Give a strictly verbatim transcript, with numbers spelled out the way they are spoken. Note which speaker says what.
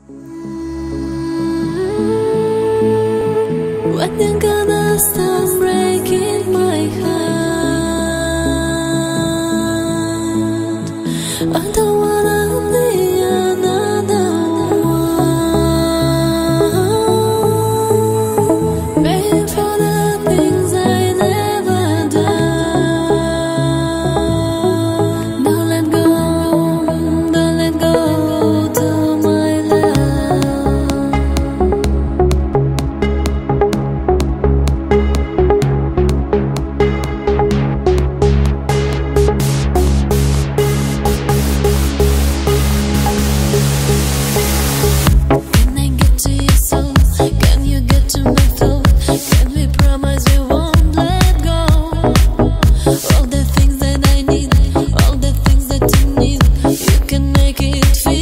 Speaker 1: When you're gonna stop breaking my heart, I don't wanna be another one, paying for the things I never done. Don't let go, don't let go to my love. Can I get to your soul? Can you get to my thought? Can we promise we won't let go? All the things that I need, all the things that you need, you can make it feel